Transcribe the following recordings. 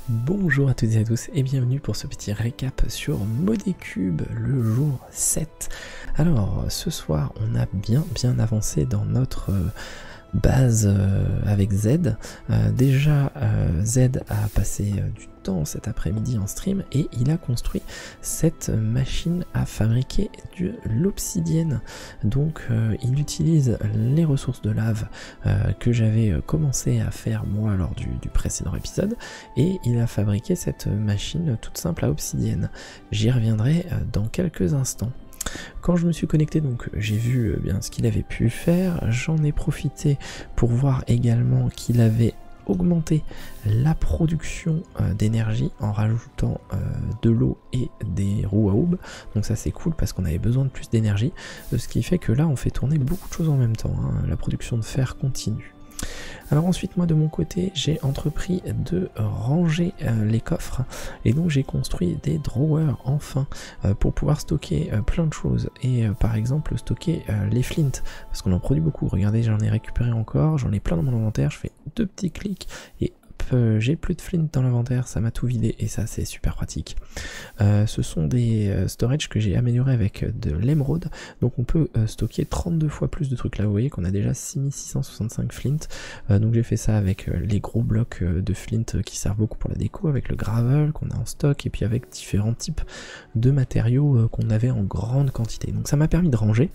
Bonjour à toutes et à tous et bienvenue pour ce petit récap sur Modécube, le jour 7. Alors ce soir on a bien avancé dans notre base avec Z. Déjà Z a passé du temps cet après-midi en stream et il a construit cette machine à fabriquer de l'obsidienne. Donc il utilise les ressources de lave que j'avais commencé à faire moi lors du précédent épisode et il a fabriqué cette machine toute simple à obsidienne. J'y reviendrai dans quelques instants. Quand je me suis connecté, donc j'ai vu bien ce qu'il avait pu faire, j'en ai profité pour voir également qu'il avait augmenté la production d'énergie en rajoutant de l'eau et des roues à houbles. Donc ça c'est cool parce qu'on avait besoin de plus d'énergie, ce qui fait que là on fait tourner beaucoup de choses en même temps, hein. La production de fer continue. Alors ensuite moi de mon côté j'ai entrepris de ranger les coffres et donc j'ai construit des drawers enfin pour pouvoir stocker plein de choses et par exemple stocker les flints parce qu'on en produit beaucoup. Regardez, j'en ai récupéré encore, j'en ai plein dans mon inventaire, je fais deux petits clics et j'ai plus de flint dans l'inventaire, ça m'a tout vidé et ça c'est super pratique. Ce sont des storage que j'ai amélioré avec de l'émeraude, donc on peut stocker 32 fois plus de trucs là. Vous voyez qu'on a déjà 6665 flint, donc j'ai fait ça avec les gros blocs de flint qui servent beaucoup pour la déco, avec le gravel qu'on a en stock et puis avec différents types de matériaux qu'on avait en grande quantité. Donc ça m'a permis de ranger.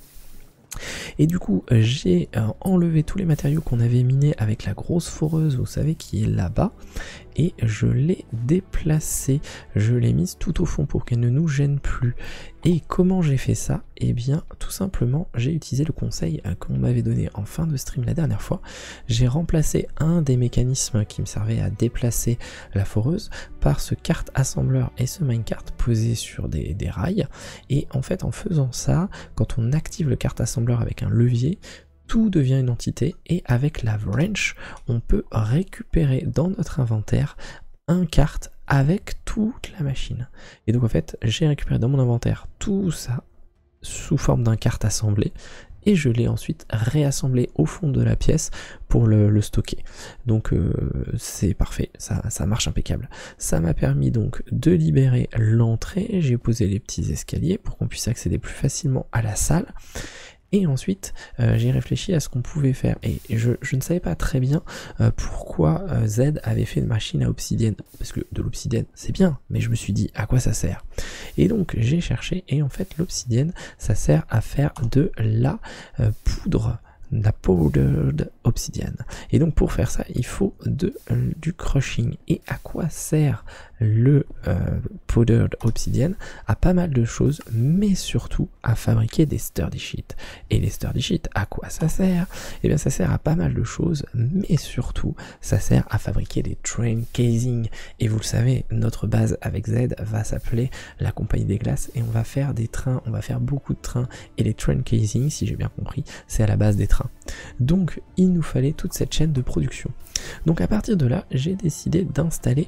Et du coup j'ai enlevé tous les matériaux qu'on avait minés avec la grosse foreuse, vous savez, qui est là-bas, et je l'ai déplacée, je l'ai mise tout au fond pour qu'elle ne nous gêne plus. Et comment j'ai fait ça? Eh bien tout simplement j'ai utilisé le conseil qu'on m'avait donné en fin de stream la dernière fois. J'ai remplacé un des mécanismes qui me servait à déplacer la foreuse par ce carte assembleur et ce minecart posé sur des rails, et en fait en faisant ça, quand on active le carte assembleur avec un levier, tout devient une entité et avec la wrench on peut récupérer dans notre inventaire un carte avec toute la machine. Et donc en fait j'ai récupéré dans mon inventaire tout ça sous forme d'un carte assemblé et je l'ai ensuite réassemblé au fond de la pièce pour le stocker. Donc c'est parfait, ça marche impeccable. Ça m'a permis donc de libérer l'entrée, j'ai posé les petits escaliers pour qu'on puisse accéder plus facilement à la salle. Et ensuite, j'ai réfléchi à ce qu'on pouvait faire. Et je ne savais pas très bien pourquoi Z avait fait une machine à obsidienne. Parce que de l'obsidienne, c'est bien, mais je me suis dit, à quoi ça sert? Et donc, j'ai cherché, et en fait, l'obsidienne, ça sert à faire de la poudre. La powdered obsidienne. Et donc pour faire ça il faut du crushing. Et à quoi sert le powdered obsidienne? À pas mal de choses, mais surtout à fabriquer des sturdy sheets. Et les sturdy sheets, à quoi ça sert? Eh bien ça sert à pas mal de choses, mais surtout ça sert à fabriquer des train casing. Et vous le savez, notre base avec Z va s'appeler la compagnie des glaces et on va faire des trains, on va faire beaucoup de trains, et les train casing, si j'ai bien compris, c'est à la base des trains. Donc il nous fallait toute cette chaîne de production. Donc à partir de là j'ai décidé d'installer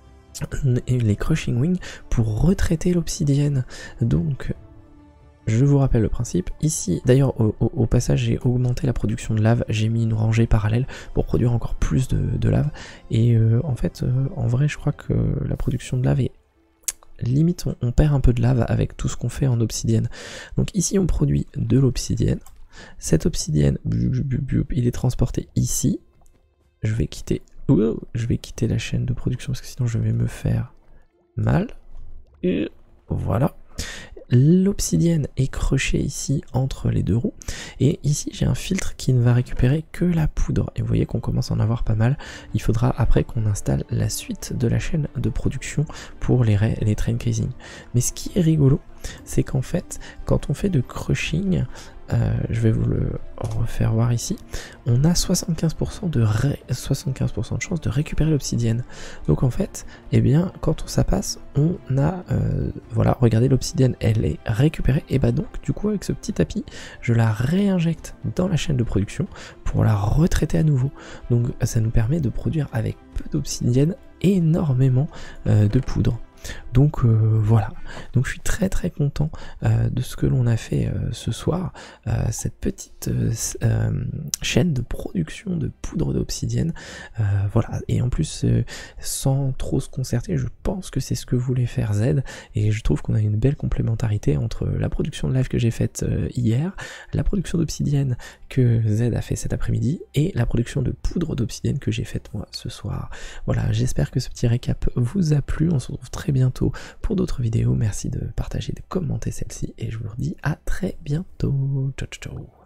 les crushing wings pour retraiter l'obsidienne. Donc je vous rappelle le principe. Ici d'ailleurs au passage j'ai augmenté la production de lave, j'ai mis une rangée parallèle pour produire encore plus de lave, et en fait en vrai je crois que la production de lave est limite, on perd un peu de lave avec tout ce qu'on fait en obsidienne. Donc ici on produit de l'obsidienne. Cette obsidienne, il est transporté ici. Je vais quitter la chaîne de production parce que sinon je vais me faire mal. Et voilà. L'obsidienne est crushée ici entre les deux roues. Et ici j'ai un filtre qui ne va récupérer que la poudre. Et vous voyez qu'on commence à en avoir pas mal. Il faudra après qu'on installe la suite de la chaîne de production pour les train casing. Mais ce qui est rigolo, c'est qu'en fait, quand on fait de crushing, je vais vous le refaire voir ici, on a 75% de chance de récupérer l'obsidienne. Donc en fait, eh bien, quand ça passe, on a, voilà, regardez, l'obsidienne, elle est récupérée, et bah donc, du coup, avec ce petit tapis, je la réinjecte dans la chaîne de production pour la retraiter à nouveau. Donc ça nous permet de produire avec peu d'obsidienne énormément de poudre. Donc voilà, donc je suis très content de ce que l'on a fait ce soir, cette petite chaîne de production de poudre d'obsidienne, voilà, et en plus sans trop se concerter, je pense que c'est ce que voulait faire Z, et je trouve qu'on a une belle complémentarité entre la production de live que j'ai faite hier, la production d'obsidienne que Z a fait cet après-midi, et la production de poudre d'obsidienne que j'ai faite moi ce soir. Voilà, j'espère que ce petit récap vous a plu, on se retrouve très bientôt pour d'autres vidéos, merci de partager, de commenter celle-ci, et je vous dis à très bientôt, ciao ciao.